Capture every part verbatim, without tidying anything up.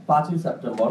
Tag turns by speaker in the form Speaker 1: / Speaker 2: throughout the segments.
Speaker 1: পাঁচই সেপ্টেম্বর।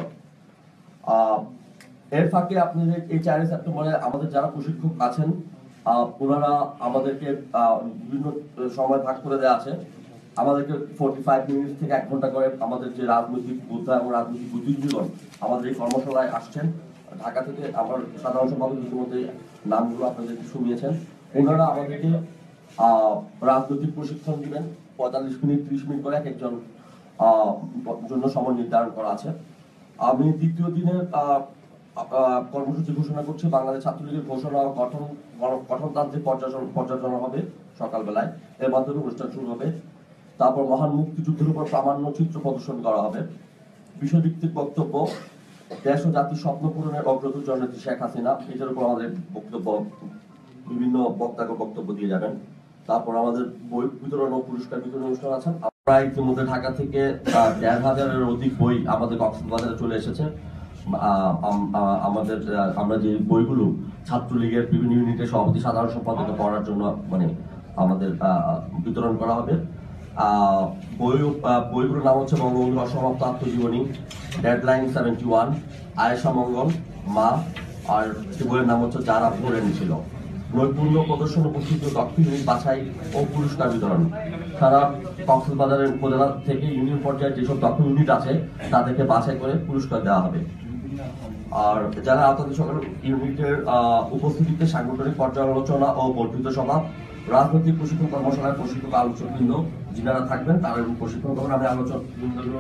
Speaker 1: এর ফাঁকে আপনাদের এই চারই সেপ্টেম্বরে আমাদের যারা প্রশিক্ষক আছেন ওনারা আমাদেরকে বিভিন্ন সময় ভাগ করে দেওয়া আছে। আমাদেরকে ফোর্টি ফাইভ মিনিট থেকে এক ঘন্টা করে আমাদের যে রাজনৈতিক যোদ্ধা এবং রাজনৈতিক বুদ্ধিজীবীগণ আমাদের এই কর্মশালায় আসছেন ঢাকা থেকে। আমার সাধারণ সম্পাদক ইতিমধ্যে নামগুলো আপনাদেরকে শুনিয়েছেন। ওনারা আমাদেরকে আহ রাজনৈতিক প্রশিক্ষণ দিবেন পঁয়তাল্লিশ মিনিট ত্রিশ মিনিট করে এক একজন আহ জন্য সময় নির্ধারণ করা আছে। আমি দ্বিতীয় দিনের আহ কর্মসূচি ঘোষণা করছি। বাংলাদেশ ছাত্রলীগের ঘোষণা গঠন গঠনতান্ত্রিক পর্যালোচনা হবে সকালবেলায়, এর মাধ্যমে অনুষ্ঠান শুরু হবে। তারপর মহান মুক্তিযুদ্ধের উপর প্রামাণ্য চিত্র প্রদর্শন করা হবে। বিষয়ভিত্তিক বক্তব্য, দেশ ও জাতির স্বপ্ন পূরণের অগ্রদূত জননেত্রী শেখ হাসিনা, এটার উপর আমাদের বক্তব্য, বিভিন্ন বক্তাকে বক্তব্য দিয়ে যাবেন। তারপর আমাদের বই বিতরণ ও পুরস্কার বিতরণ অনুষ্ঠান আছেন। আমরা ইতিমধ্যে ঢাকা থেকে দেড় হাজারের অধিক বই আমাদের কক্সবাজারে চলে এসেছে। আমাদের আমরা যে বইগুলো ছাত্রলীগের বিভিন্ন ইউনিটের সভাপতি সাধারণ সম্পাদককে পড়ার জন্য মানে আমাদের বিতরণ করা হবে। বই বইগুলোর নাম হচ্ছে বঙ্গবন্ধুর অসমাপ্ত আত্মজীবনী, deadline seventy one, Ayesha Mangal, মা, আর বইয়ের নাম হচ্ছে যারা পড়ে নিয়েছিল। নৈপুণ্য প্রদর্শন উপস্থিত দক্ষ ইউনিট বাছাই ও পুরস্কার বিতরণ। সারা কক্সবাজারের উপজেলা থেকে ইউনিয়ন পর্যায়ে যেসব দক্ষ ইউনিট আছে তাদেরকে বাছাই করে পুরস্কার দেওয়া হবে। আর যারা আওতাধীন সকল ইউনিটের উপস্থিতিতে সাংগঠনিক পর্যালোচনা ও বর্ধিত সভা, রাজনৈতিক প্রশিক্ষণ কর্মশালায় প্রশিক্ষক আলোচকবৃন্দ যিনারা থাকবেন তারা প্রশিক্ষণ করবেন। আমি আলোচকবৃন্দগুলো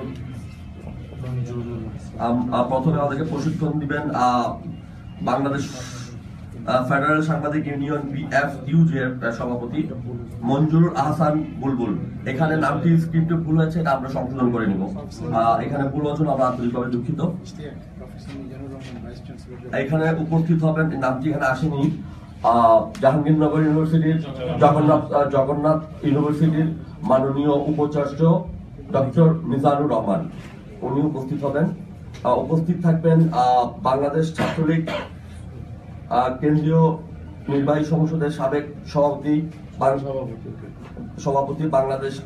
Speaker 1: প্রথমে আমাদেরকে প্রশিক্ষণ দিবেন বাংলাদেশ ফেডারেল সাংবাদিক ইউনিয়ন বিএফইউ এর সভাপতি মঞ্জুরুল আহসান বুলবুল। এখানে নামটি স্ক্রিপ্টে ভুল হয়েছে, এটা আমরা সংশোধন করে নিব। এখানে ভুল হওয়ার জন্য আমরা আন্তরিকভাবে দুঃখিত। এখানে উপস্থিত হবেন, নামটি এখানে আসেনি, জাহাঙ্গীরনগর ইউনিভার্সিটির জগন্নাথ জগন্নাথ ইউনিভার্সিটির মাননীয় উপাচার্য ডক্টর মিজানুর রহমান, উনি উপস্থিত হবেন। উপস্থিত থাকবেন বাংলাদেশ ছাত্রলীগ কেন্দ্রীয় নির্বাহী সংসদের সাবেক সভাপতি সভাপতি বাংলাদেশ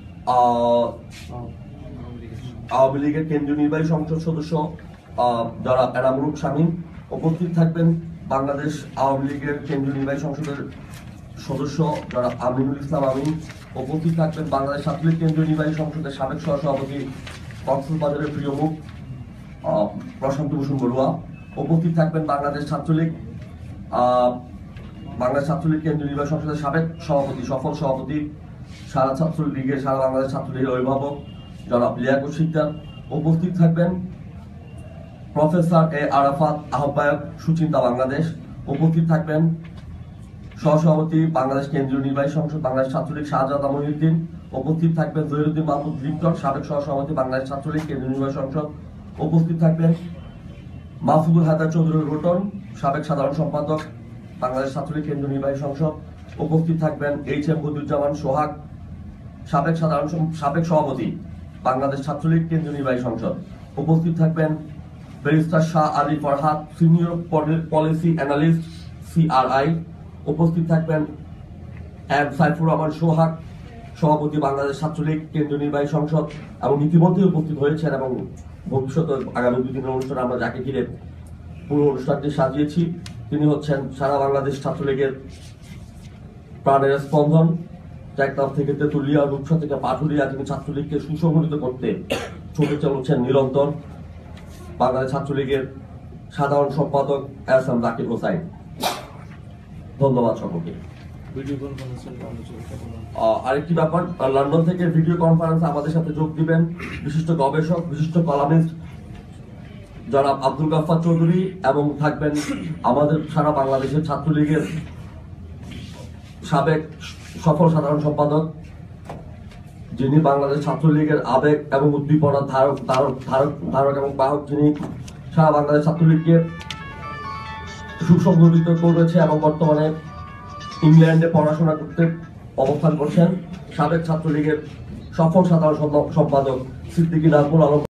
Speaker 1: আওয়ামী লীগের কেন্দ্রীয় নির্বাহী সংসদ সদস্য যারা এনামুল শামীম। উপস্থিত থাকবেন বাংলাদেশ আওয়ামী লীগের কেন্দ্রীয় নির্বাহী সংসদের সদস্য যারা আমিনুল ইসলাম আমিন। উপস্থিত থাকবেন বাংলাদেশ ছাত্রলীগ কেন্দ্রীয় নির্বাহী সংসদের সাবেক সহসভাপতি কক্সবাজারের প্রিয় মুখ প্রশান্ত ভূষণ বড়ুয়া। উপস্থিত থাকবেন বাংলাদেশ ছাত্রলীগ বাংলাদেশ ছাত্রলীগ কেন্দ্রীয় নির্বাহী সংসদের সাবেক সভাপতি সফল সভাপতি সারা ছাত্রলীগের সারা বাংলাদেশ ছাত্রলীগের অভিভাবক জনাব লিয়াকত শিকদার। উপস্থিত থাকবেন প্রফেসর এ আরাফাত আহ্বায়ক সুচিন্তা বাংলাদেশ। উপস্থিত থাকবেন সহসভাপতি বাংলাদেশ কেন্দ্রীয় নির্বাহী সংসদ বাংলাদেশ ছাত্রলীগ শাহজাদা মহিউদ্দিন। উপস্থিত থাকবেন জহিরুদ্দিন মাহমুদ লিপ্টন, সাবেক সহসভাপতি বাংলাদেশ ছাত্রলীগ কেন্দ্রীয় নির্বাহী সংসদ। উপস্থিত থাকবেন মাহফুজুল হায়দার চৌধুরী রোটন, সাবেক সাধারণ সম্পাদক বাংলাদেশ ছাত্রলীগ কেন্দ্রীয় নির্বাহী সংসদ। উপস্থিত থাকবেন এইচ এম বদিউজ্জামান সোহাগ, সাবেক সাধারণ সাবেক সভাপতি বাংলাদেশ ছাত্রলীগ কেন্দ্রীয় নির্বাহী সংসদ। উপস্থিত থাকবেন barrister Shah Ali Farhad, senior policy analyst CRI. উপস্থিত থাকবেন এম সাইফুর রহমান সোহাগ, সভাপতি বাংলাদেশ ছাত্রলীগ কেন্দ্রীয় নির্বাহী সংসদ, এবং ইতিমধ্যে উপস্থিত হয়েছেন এবং ভবিষ্যতে আগামী দুই দিনের অনুষ্ঠানে আমরা যাকে ঘিরে পুরো অনুষ্ঠানটি সাজিয়েছি তিনি হচ্ছেন সারা বাংলাদেশ ছাত্রলীগের প্রাণের স্পন্দন, টেকনাফ থেকে তেতুলিয়া, রূপসা থেকে পাটুরিয়া, তিনি ছাত্রলীগকে সুসংগঠিত করতে ছুটে চলছেন নিরন্তর বাংলাদেশ ছাত্রলীগের সাধারণ সম্পাদক এস এম জাকির হোসাইন। ধন্যবাদ সকলকে। আরেকটি ব্যাপার, লন্ডন থেকে ভিডিও কনফারেন্সে আমাদের সাথে যোগ দিবেন বিশিষ্ট গবেষক বিশিষ্ট কলামিস্ট জনাব আব্দুল গাফফার চৌধুরী, এবং থাকবেন আমাদের সারা বাংলাদেশের ছাত্রলীগের সাবেক সফল সাধারণ সম্পাদক যিনি বাংলাদেশ ছাত্রলীগের আবেগ এবং উদ্দীপনার ধারক ধারক ধারক ধারক এবং বাহক, যিনি সারা বাংলাদেশ ছাত্রলীগকে সুসংগঠিত করেছে এবং বর্তমানে ইংল্যান্ডে পড়াশোনা করতে অবস্থান করছেন, সাবেক ছাত্রলীগের সফল সাধারণ সম্পাদক সিদ্দিকী নাজমুল আলম।